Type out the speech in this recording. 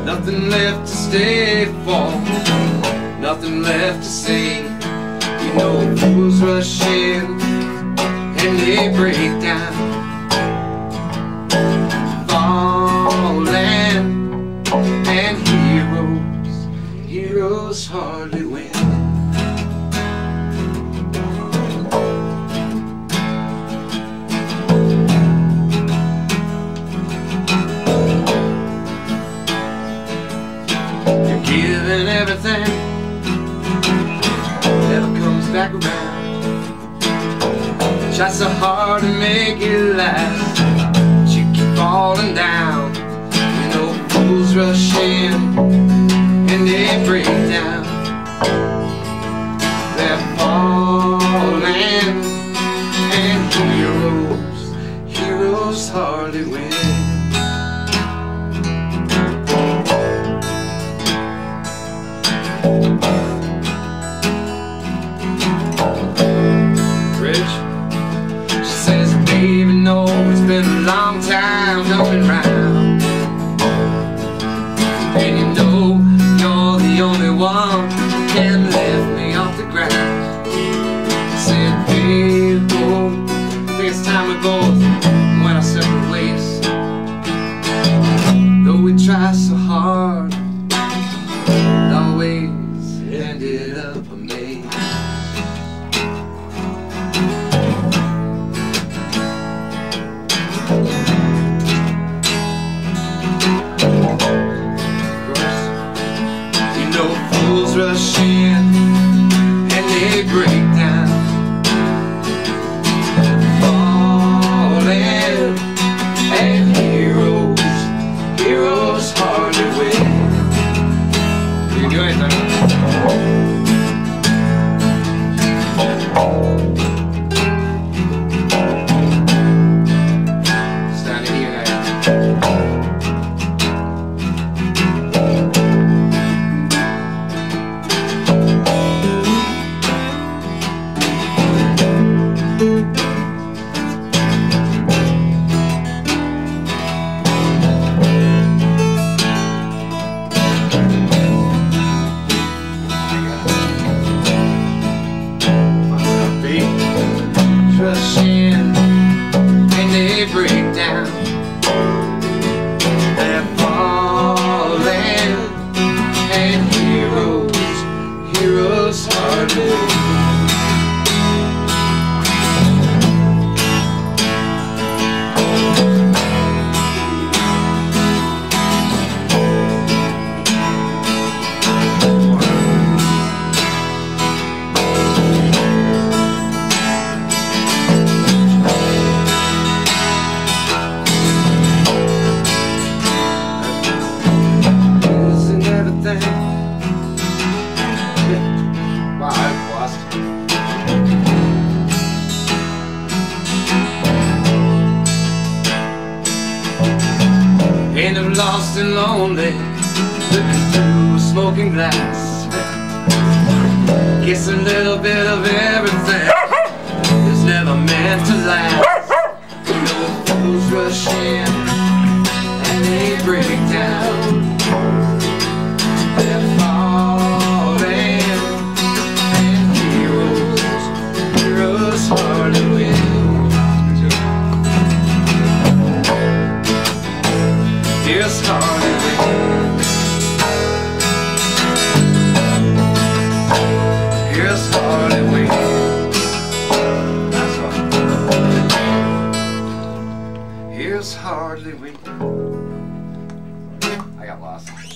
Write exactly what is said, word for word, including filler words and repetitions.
nothing left to stay for, nothing left to say. You know, fools rush in and they break down, falling, and heroes, heroes hardly win. You're giving everything, never comes back around. Try so hard to make it last, but you keep falling down. You know, fools rush in and they break down. They're falling, and heroes, heroes hardly win. Even though it's been a long time coming round, and you know you're the only one who can lift me off the ground. I said, babe, oh, I think it's time we both went our separate ways. Though we tried so hard, it always ended up amazing. Fools rush in and they break down, falling, and heroes, heroes hardly win. You can do anything. Standing here now. Rush in and they break down. They're falling, and heroes, heroes hardly win. Wow, I've lost. And I'm lost and lonely, looking through a smoking glass. Guess a little bit of everything is never meant to last. You know, fools rush in and they break down. They're falling, and heroes, heroes hardly win. Heroes hardly win. Heroes hardly win. That's right. Heroes hardly win. I got lost.